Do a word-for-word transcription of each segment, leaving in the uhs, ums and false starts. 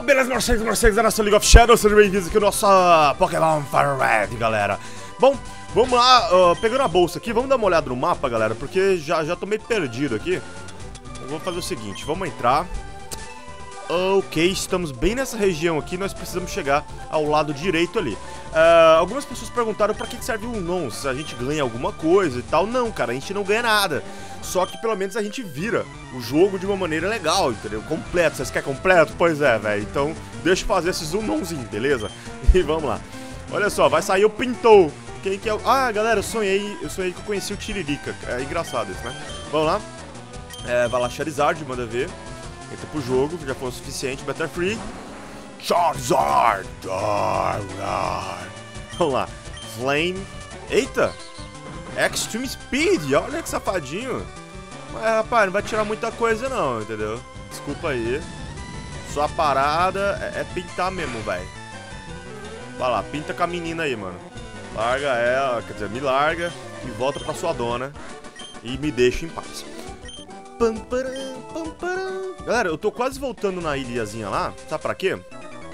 Opa, beleza, morcegos, morcegos da nossa League of Shadows, sejam bem-vindos aqui no nosso uh, Pokémon Fire Red, galera. Bom, vamos lá, uh, pegando a bolsa aqui, vamos dar uma olhada no mapa, galera, porque já, já tô meio perdido aqui. Então, vamos fazer o seguinte, vamos entrar. Ok, estamos bem nessa região aqui, nós precisamos chegar ao lado direito ali. Uh, algumas pessoas perguntaram pra que serve o Unown, se a gente ganha alguma coisa e tal. Não, cara, a gente não ganha nada. Só que pelo menos a gente vira o jogo de uma maneira legal, entendeu? Completo. Vocês querem completo? Pois é, velho. Então deixa eu fazer esses Unownzinho, beleza? E vamos lá. Olha só, vai sair o Pintou. Quem que é o... Ah, galera, eu sonhei, eu sonhei que eu conheci o Tiririca. É engraçado isso, né? Vamos lá. É, vai lá, Charizard, manda ver. Entra pro jogo, já foi o suficiente. Butterfree. Charizard. Charizard. Vamos lá. Flame. Eita. Extreme Speed. Olha que safadinho. Mas, rapaz, não vai tirar muita coisa não, entendeu? Desculpa aí. Sua parada é, é pintar mesmo, velho. Vai lá, pinta com a menina aí, mano. Larga ela, quer dizer, me larga e volta pra sua dona. E me deixa em paz. Pam, param, pam, param. Galera, eu tô quase voltando na ilhazinha lá. Sabe pra quê?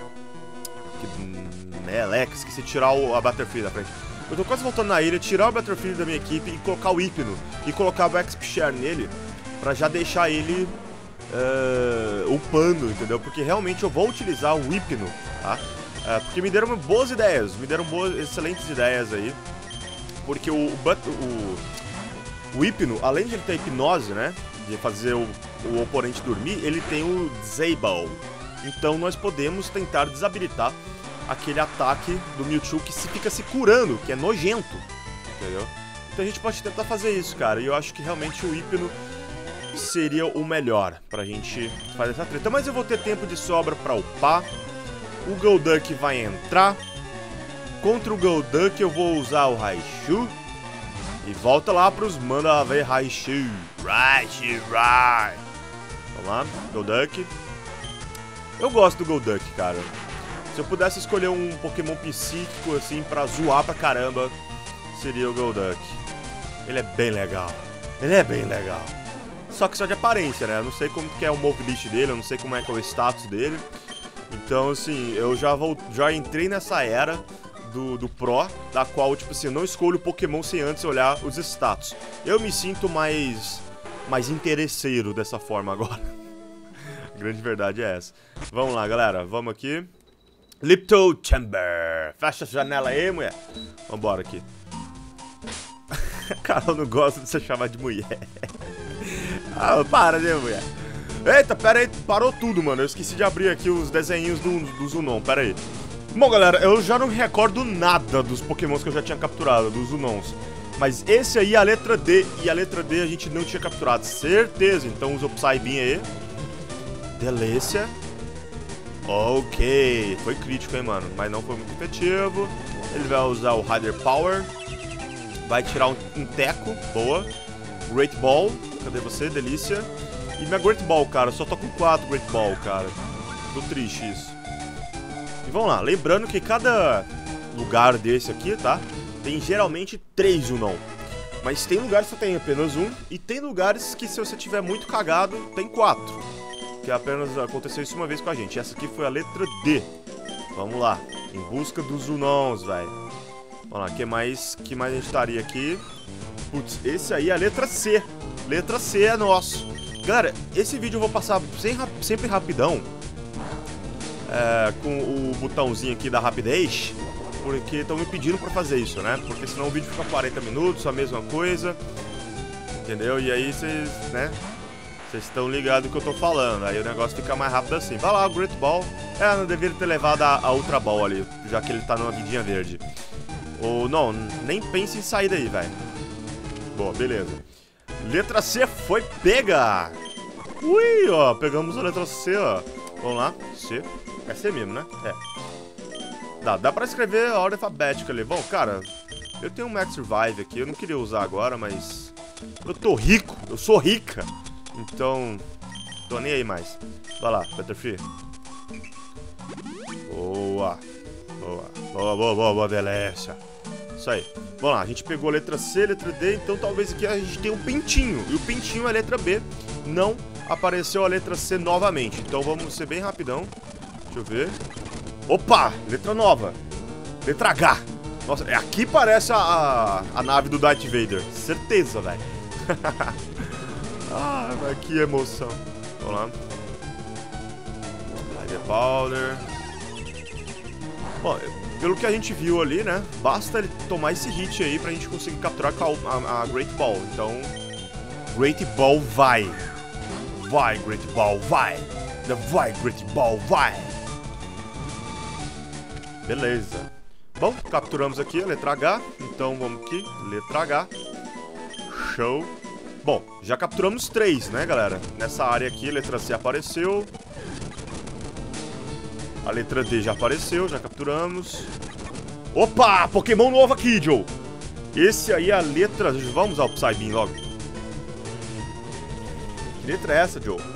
Que meleca, esqueci de tirar o, a Butterfree da frente. Eu tô quase voltando na ilha, tirar o Butterfree da minha equipe e colocar o Hypno. E colocar o X P Share nele, pra já deixar ele uh, upando, entendeu? Porque realmente eu vou utilizar o Hypno, tá? Uh, porque me deram boas ideias, me deram boas, excelentes ideias aí. Porque o, o, o, o Hypno, além de ele ter hipnose, né? De fazer o, o oponente dormir, ele tem o Disable. Então nós podemos tentar desabilitar aquele ataque do Mewtwo que se fica se curando, que é nojento, entendeu? Então a gente pode tentar fazer isso, cara. E eu acho que realmente o Hypno seria o melhor pra gente fazer essa treta. Mas eu vou ter tempo de sobra pra upar. O Golduck vai entrar. Contra o Golduck eu vou usar o Raichu. E volta lá pros manda ver Raichu. Raichu, Raichu. Vamos lá, Golduck. Eu gosto do Golduck, cara. Se eu pudesse escolher um Pokémon psíquico, assim, pra zoar pra caramba, seria o Golduck. Ele é bem legal. Ele é bem legal. Só que só de aparência, né? Eu não sei como que é o move list dele, eu não sei como é que é o status dele. Então, assim, eu já, vou, já entrei nessa era do, do Pro, da qual, tipo assim, eu não escolho o Pokémon sem antes olhar os status. Eu me sinto mais, mais interesseiro dessa forma agora. A grande verdade é essa. Vamos lá, galera. Vamos aqui. Lipto Chamber. Fecha a janela aí, mulher. Vambora aqui. Cara, eu não gosto de ser chamado de mulher. Ah, para, né, mulher? Eita, pera aí. Parou tudo, mano. Eu esqueci de abrir aqui os desenhinhos do, do Unown. Pera aí. Bom, galera, eu já não me recordo nada dos Pokémons que eu já tinha capturado, dos Unowns. Mas esse aí é a letra D. E a letra D a gente não tinha capturado. Certeza. Então usa o Psybeam aí. Delícia. Ok, foi crítico, hein, mano, mas não foi muito efetivo. Ele vai usar o Rider Power. Vai tirar um, um teco, boa. Great Ball, cadê você, delícia. E minha Great Ball, cara, só tô com quatro Great Ball, cara. Tô triste isso. E vamos lá, lembrando que cada lugar desse aqui, tá, tem geralmente três Unown. Mas tem lugares que só tem apenas um. E tem lugares que se você tiver muito cagado, tem quatro. Que apenas aconteceu isso uma vez com a gente. Essa aqui foi a letra D. Vamos lá. Em busca dos Unowns, velho. Vamos lá. Que mais, que mais a gente estaria aqui? Putz, esse aí é a letra C. Letra C é nosso. Galera, esse vídeo eu vou passar sem, sempre rapidão. É, com o botãozinho aqui da rapidez. Porque estão me pedindo pra fazer isso, né? Porque senão o vídeo fica quarenta minutos, a mesma coisa. Entendeu? E aí vocês, né? Vocês estão ligados no que eu tô falando, aí o negócio fica mais rápido assim. Vai lá, o Great Ball. É, não deveria ter levado a, a Ultra Ball ali, já que ele tá numa vidinha verde. Ou não, nem pense em sair daí, velho. Boa, beleza. Letra C foi pega! Ui, ó, pegamos a letra C, ó. Vamos lá, C. É C mesmo, né? É. Dá, dá pra escrever a ordem alfabética ali. Bom, cara, eu tenho um Max Revive aqui, eu não queria usar agora, mas... Eu tô rico, eu sou rica. Então, tô nem aí mais. Vai lá, Butterfree. Boa. Boa, boa, boa, boa, boa, delícia. Isso aí. Vamos lá, a gente pegou a letra C, letra D, então talvez aqui a gente tenha um pintinho. E o pintinho é a letra B. Não apareceu a letra C novamente. Então vamos ser bem rapidão. Deixa Deixa eu ver. Opa! Letra nova. Letra H. Nossa, aqui parece a, a, a nave do Darth Vader. Certeza, velho. Ah, mas que emoção. Vamos lá. Hydra Powder. Bom, pelo que a gente viu ali, né? Basta ele tomar esse hit aí pra gente conseguir capturar a, a, a Great Ball. Então, Great Ball vai. Vai, Great Ball, vai. Vai, Great Ball, vai. Beleza. Bom, capturamos aqui a letra H. Então, vamos aqui. Letra H. Show. Bom, já capturamos três, né, galera? Nessa área aqui, a letra C apareceu. A letra D já apareceu, já capturamos. Opa! Pokémon novo aqui, Joe! Esse aí é a letra... Vamos usar o Psybeam logo. Que letra é essa, Joe?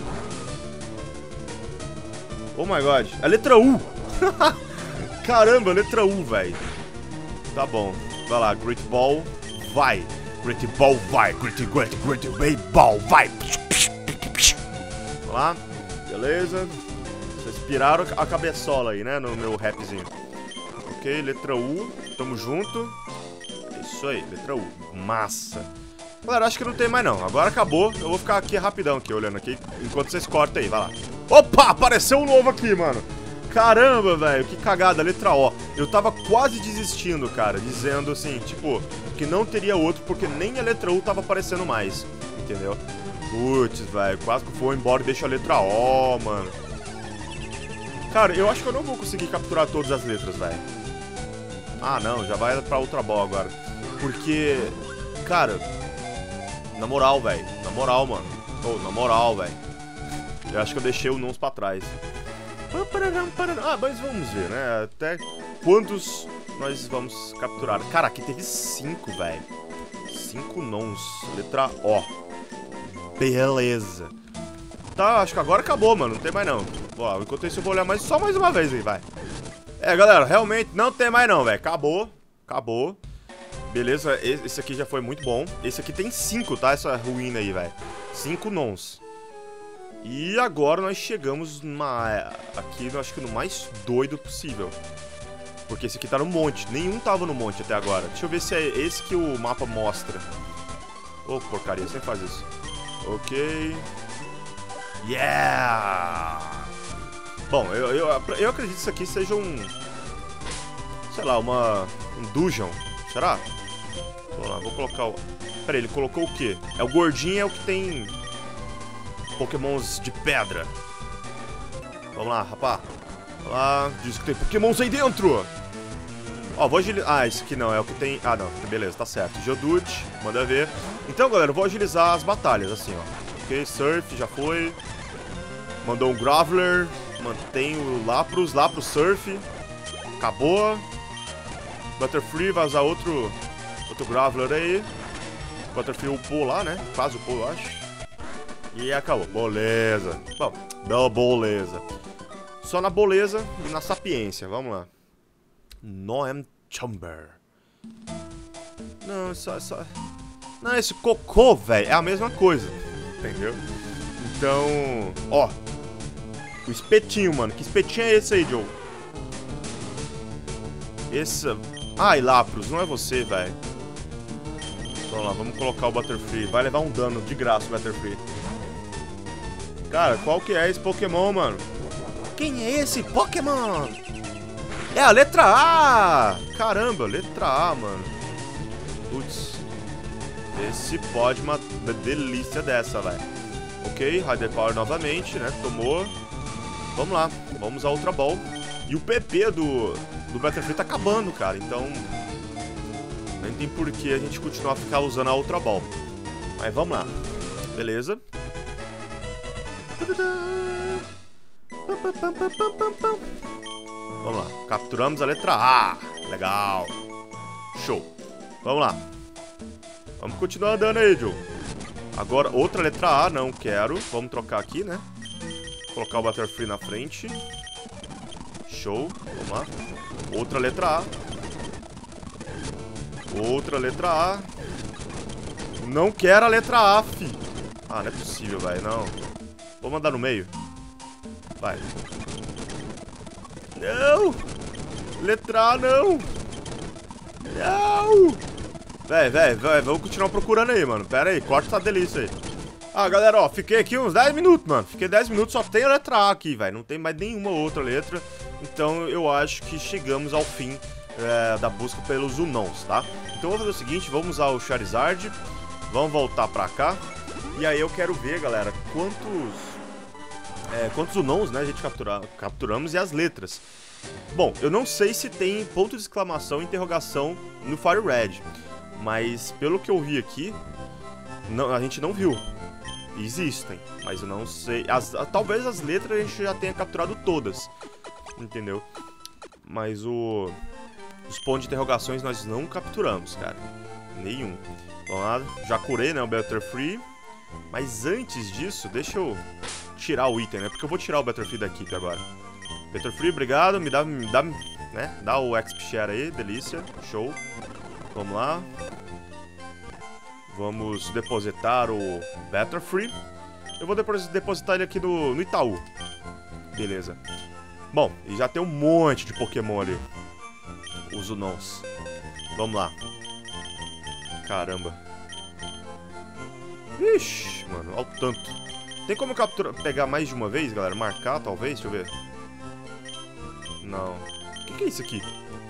Oh my god. É a letra U! Caramba, letra U, velho. Tá bom. Vai lá, Great Ball, vai! Great Ball, vai! Great, Great, Great, Great Ball, vai! Vamos lá. Beleza. Vocês piraram a cabeçola aí, né? No meu rapzinho. Ok, letra U. Tamo junto. Isso aí, letra U. Massa. Galera, acho que não tem mais não. Agora acabou. Eu vou ficar aqui rapidão aqui, olhando aqui. Enquanto vocês cortam aí, vai lá. Opa, apareceu um novo aqui, mano. Caramba, velho, que cagada, letra O. Eu tava quase desistindo, cara. Dizendo assim, tipo, que não teria outro. Porque nem a letra U tava aparecendo mais. Entendeu? Putz, velho, quase que foi embora e deixa a letra O, mano. Cara, eu acho que eu não vou conseguir capturar todas as letras, velho. Ah, não, já vai pra Ultra Ball agora. Porque, cara, na moral, velho. Na moral, mano. Oh, na moral, velho. Eu acho que eu deixei o Nons pra trás. Ah, mas vamos ver, né? Até quantos nós vamos capturar. Cara, aqui teve cinco, velho. Cinco Nons. Letra O. Beleza. Tá, acho que agora acabou, mano. Não tem mais não. Ó, enquanto isso eu vou olhar mais, só mais uma vez aí, vai. É, galera, realmente não tem mais não, velho. Acabou. Acabou. Beleza, esse aqui já foi muito bom. Esse aqui tem cinco, tá? Essa ruína aí, velho. Cinco Nons. E agora nós chegamos numa... aqui, eu acho que no mais doido possível. Porque esse aqui tá no monte. Nenhum tava no monte até agora. Deixa eu ver se é esse que o mapa mostra. Ô, oh, porcaria, sempre faz isso. Ok. Yeah! Bom, eu, eu, eu acredito que isso aqui seja um... sei lá, uma... um dungeon. Será? Vamos lá, vou colocar o... Pera aí, ele colocou o quê? É o gordinho, é o que tem... Pokémons de pedra. Vamos lá, rapá. Vamos lá. Diz que tem Pokémons aí dentro. Ó, vou agilizar... Ah, esse aqui não, é o que tem... Ah, não. Beleza, tá certo. Geodude, manda ver. Então, galera, eu vou agilizar as batalhas, assim, ó. Ok, Surf, já foi. Mandou um Graveler. Mantém o Lapras, Lapras Surf. Acabou. Butterfree vai usar outro... outro Graveler aí. Butterfree upou lá, né? Quase upou, eu acho. E acabou. Beleza. Bom, bela beleza. Só na beleza e na sapiência. Vamos lá. Noem Chamber. Não, só, só... Não, esse cocô, velho, é a mesma coisa. Entendeu? Então... Ó. O espetinho, mano. Que espetinho é esse aí, Joe? Esse... Ai, Lapras, não é você, velho. Vamos lá, vamos colocar o Butterfree. Vai levar um dano de graça o Butterfree. Cara, qual que é esse Pokémon, mano? Quem é esse Pokémon? É a letra A! Caramba, letra A, mano. Putz. Esse pode uma delícia dessa, velho. Ok, Hydra Power novamente, né? Tomou. Vamos lá, vamos usar Ultra Ball. E o P P do, do Butterfree tá acabando, cara. Então, nem tem por que a gente continuar a ficar usando a Ultra Ball. Mas vamos lá. Beleza. Vamos lá, capturamos a letra A. Legal. Show. Vamos lá. Vamos continuar andando aí, Joe. Agora, outra letra A, não quero. Vamos trocar aqui, né? Colocar o Butterfree na frente. Show. Vamos lá. Outra letra A. Outra letra A. Não quero a letra A, fi. Ah, não é possível, velho, não. Vou mandar no meio. Vai. Não! Letra A, não! Não! Véi, véi, véi, vamos continuar procurando aí, mano. Pera aí, corta essa delícia aí. Ah, galera, ó, fiquei aqui uns dez minutos, mano. Fiquei dez minutos, só tem a letra A aqui, velho. Não tem mais nenhuma outra letra. Então eu acho que chegamos ao fim é, da busca pelos Unons, tá? Então eu vou fazer o seguinte, vamos usar o Charizard. Vamos voltar pra cá. E aí eu quero ver, galera, quantos... É, quantos Unons, né, a gente captura, capturamos e as letras. Bom, eu não sei se tem ponto de exclamação e interrogação no Fire Red. Mas pelo que eu vi aqui, não, a gente não viu. Existem, mas eu não sei. As, talvez as letras a gente já tenha capturado todas. Entendeu? Mas o... os pontos de interrogações nós não capturamos, cara. Nenhum. Vamos lá, já curei, né, o Butterfree. Mas antes disso, deixa eu tirar o item, né? Porque eu vou tirar o Butterfree da equipe agora. Butterfree, obrigado. Me dá, me dá, né? Dá o X P Share aí, delícia. Show. Vamos lá. Vamos depositar o Butterfree. Eu vou depois depositar ele aqui no, no Itaú. Beleza. Bom, e já tem um monte de Pokémon ali. Os Unons. Vamos lá. Caramba. Ixi, mano, olha o tanto. Tem como capturar, pegar mais de uma vez, galera? Marcar, talvez? Deixa eu ver. Não. O que, que é isso aqui?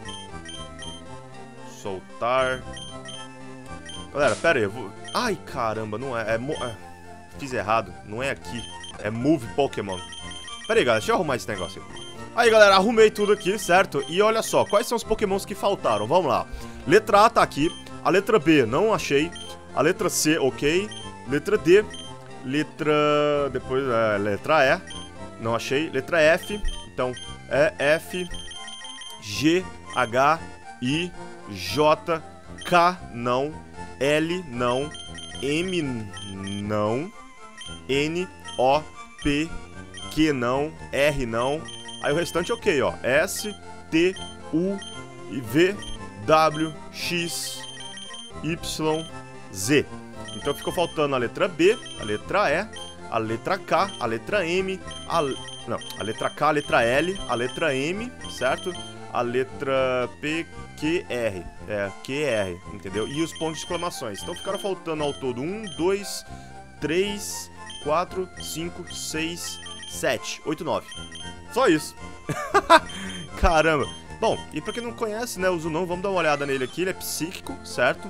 Soltar. Galera, pera aí, eu vou... Ai, caramba, não é... é, mo... é... Fiz errado, não é aqui. É Move Pokémon. Pera aí, galera, deixa eu arrumar esse negócio aí. Aí, galera, arrumei tudo aqui, certo? E olha só, quais são os Pokémons que faltaram? Vamos lá. Letra A tá aqui. A letra B, não achei. A letra C, ok. Letra D. Letra... Depois, é, letra E. Não achei. Letra F. Então, E, F, G, H, I, J, K, não. L, não. M, não. N, O, P, Q, não. R, não. Aí o restante ok, ó. S, T, U, V, W, X, Y, Z. Então ficou faltando a letra B, a letra E, a letra K, a letra M, a... Não, a letra K, a letra L, a letra M, certo? A letra P, Q, R. É, Q, R, entendeu? E os pontos de exclamações. Então ficaram faltando ao todo um, dois, três, quatro, cinco, seis, sete, oito, nove. Só isso. Caramba. Bom, e pra quem não conhece, né, o Zunon, vamos dar uma olhada nele aqui. Ele é psíquico, certo?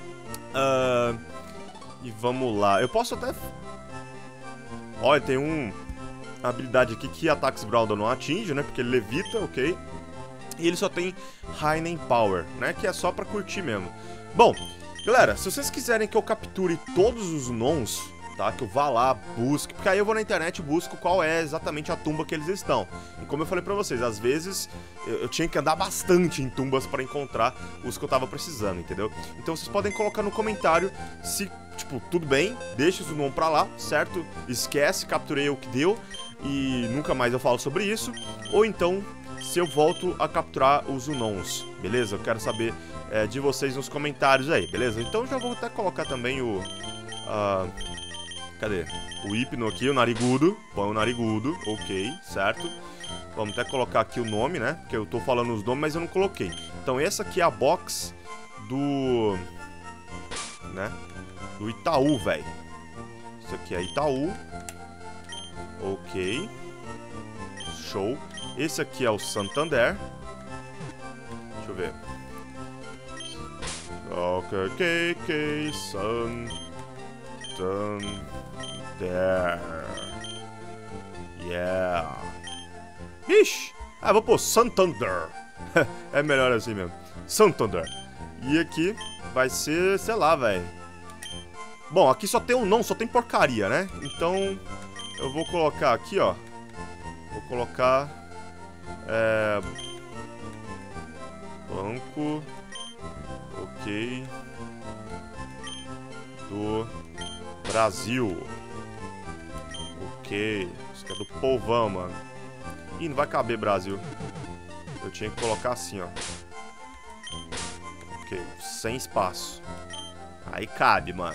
Uh, e vamos lá. Eu posso até... Olha, tem um... habilidade aqui que ataques Groudon não atinge, né? Porque ele levita, ok. E ele só tem High Power, né? Que é só pra curtir mesmo. Bom, galera, se vocês quiserem que eu capture todos os Nons, tá? Que eu vá lá, busque. Porque aí eu vou na internet e busco qual é exatamente a tumba que eles estão. E como eu falei pra vocês, às vezes eu, eu tinha que andar bastante em tumbas pra encontrar os que eu tava precisando, entendeu? Então vocês podem colocar no comentário se, tipo, tudo bem, deixa o Zunon pra lá, certo? Esquece, capturei o que deu e nunca mais eu falo sobre isso. Ou então, se eu volto a capturar os Unons, beleza? Eu quero saber é, de vocês nos comentários aí, beleza? Então já vou até colocar também o... Uh, cadê? O Hypno aqui, o Narigudo. Põe o Narigudo, ok, certo? Vamos até colocar aqui o nome, né? Porque eu tô falando os nomes, mas eu não coloquei. Então essa aqui é a box do... né? Do Itaú, velho. Isso aqui é Itaú. Ok. Show. Esse aqui é o Santander. Deixa eu ver. Ok, ok, ok. Santander. Yeah. Ixi. Ah, vou pôr Santander. É melhor assim mesmo. Santander. E aqui vai ser, sei lá, velho. Bom, aqui só tem um não, só tem porcaria, né? Então, eu vou colocar aqui, ó. Vou colocar... É... Banco... Ok... Do... Brasil. Ok... Isso aqui é do povão, mano. Ih, não vai caber Brasil. Eu tinha que colocar assim, ó. Ok, sem espaço. Aí cabe, mano.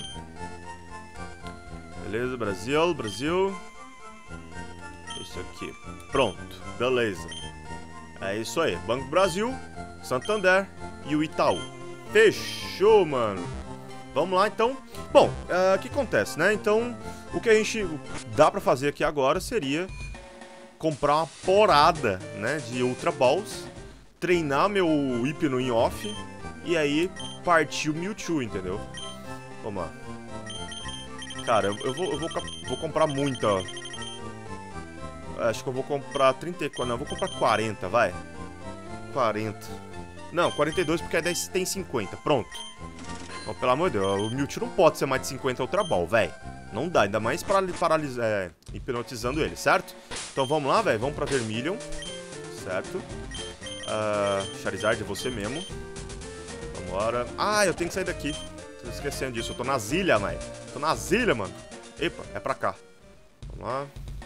Beleza, Brasil, Brasil. Isso aqui. Pronto, beleza. É isso aí. Banco do Brasil, Santander e o Itaú. Fechou, mano. Vamos lá, então. Bom, o uh, que acontece, né? Então, o que a gente dá pra fazer aqui agora seria comprar uma porada, né, de Ultra Balls, treinar meu Hypno em off e aí partir o Mewtwo, entendeu? Vamos lá. Cara, eu, eu, vou, eu vou, vou comprar muita. Acho que eu vou comprar trinta e quatro. Não, eu vou comprar quarenta, vai. quarenta. Não, quarenta e dois porque aí tem cinquenta. Pronto. Então, pelo amor de Deus, o Mewtwo não pode ser mais de cinquenta Ultra Ball, velho. Não dá, ainda mais para paralisar, é, hipnotizando ele, certo? Então vamos lá, velho. Vamos pra Vermilion. Certo. Uh, Charizard é você mesmo. Vambora. Ah, eu tenho que sair daqui. Tô esquecendo disso. Eu tô nas ilhas, velho. Tô nas ilhas, mano. Epa, é pra cá. Vamos lá.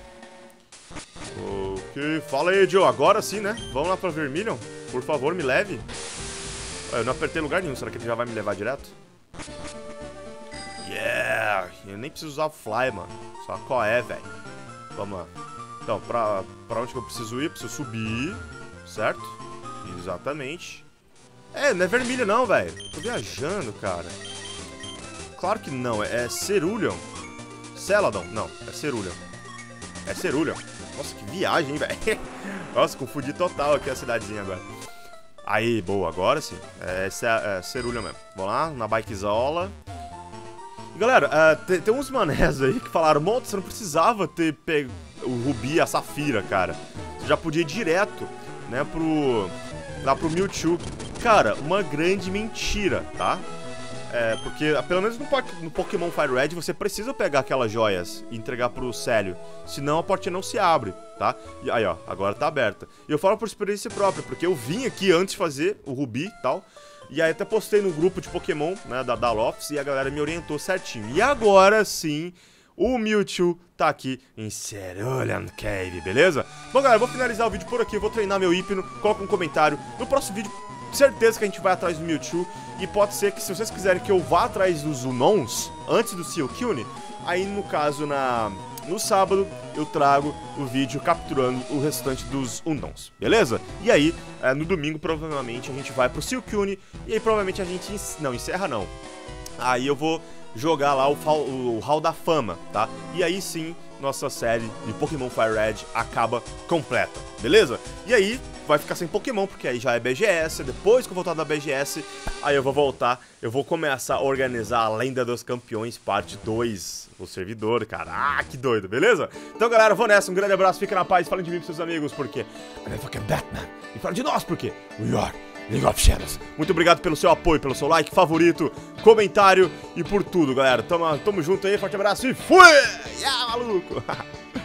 Ok, fala aí, Joe. Agora sim, né? Vamos lá pra Vermilion. Por favor, me leve. Eu não apertei lugar nenhum. Será que ele já vai me levar direto? Yeah! Eu nem preciso usar o Fly, mano. Só qual é, velho? Vamos lá. Então, pra, pra onde que eu preciso ir? Preciso subir. Certo? Exatamente. É, não é Vermilion não, velho. Tô viajando, cara. Claro que não. É, é Cerulean. Celadon. Não, é Cerulean. É Cerulean. Nossa, que viagem, velho. Nossa, confundi total aqui a cidadezinha agora. Aí, boa, agora sim. É, é, é Cerulean mesmo. Vamos lá, na bikezola. E galera, uh, tem, tem uns manés aí que falaram: Monta, você não precisava ter pego o Rubi e a Safira, cara. Você já podia ir direto, né, pro... lá pro Mewtwo. Cara, uma grande mentira, tá? É, porque, pelo menos no, no Pokémon Fire Red, você precisa pegar aquelas joias e entregar pro Célio. Senão a portinha não se abre, tá? E aí, ó, agora tá aberta. E eu falo por experiência própria, porque eu vim aqui antes de fazer o Rubi e tal. E aí até postei no grupo de Pokémon, né, da, da Lofts, e a galera me orientou certinho. E agora sim, o Mewtwo tá aqui em Cerulean Cave, beleza? Bom, galera, eu vou finalizar o vídeo por aqui, eu vou treinar meu Hypno, coloca um comentário. No próximo vídeo, certeza que a gente vai atrás do Mewtwo. E pode ser que, se vocês quiserem que eu vá atrás dos Unons, antes do Silcoon, aí no caso, na... no sábado, eu trago o vídeo capturando o restante dos Unons, beleza? E aí, é, no domingo, provavelmente, a gente vai pro Silcoon. E aí, provavelmente, a gente... Não, encerra não. Aí eu vou jogar lá o, o, o Hall da Fama, tá? E aí sim, nossa série de Pokémon Fire Red acaba completa, beleza? E aí, vai ficar sem Pokémon, porque aí já é B G S. Depois que eu voltar da B G S, aí eu vou voltar, eu vou começar a organizar a Lenda dos Campeões, parte dois, o servidor, cara. Ah, que doido, beleza? Então, galera, vou nessa, um grande abraço, fica na paz, falem de mim pros seus amigos, porque I'm fucking Batman. E fala de nós, porque we are League of Shadows. Muito obrigado pelo seu apoio, pelo seu like, favorito, comentário e por tudo, galera. Tamo, tamo junto aí, forte abraço e fui! Yeah, maluco!